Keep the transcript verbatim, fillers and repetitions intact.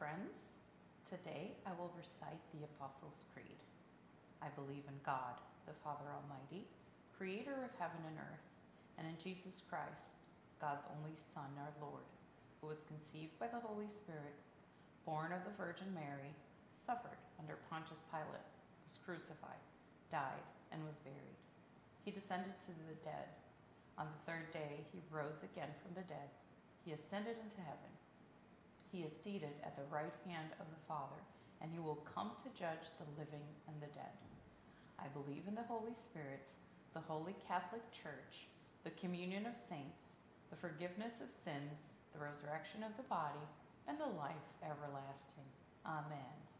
friends. Today I will recite the Apostles' Creed. I believe in God, the Father Almighty, creator of heaven and earth, and in Jesus Christ, God's only Son, our Lord, who was conceived by the Holy Spirit, born of the Virgin Mary, suffered under Pontius Pilate, was crucified, died, and was buried. He descended to the dead. On the third day he rose again from the dead. He ascended into heaven. He is seated at the right hand of the Father, and he will come to judge the living and the dead. I believe in the Holy Spirit, the Holy Catholic Church, the communion of saints, the forgiveness of sins, the resurrection of the body, and the life everlasting. Amen.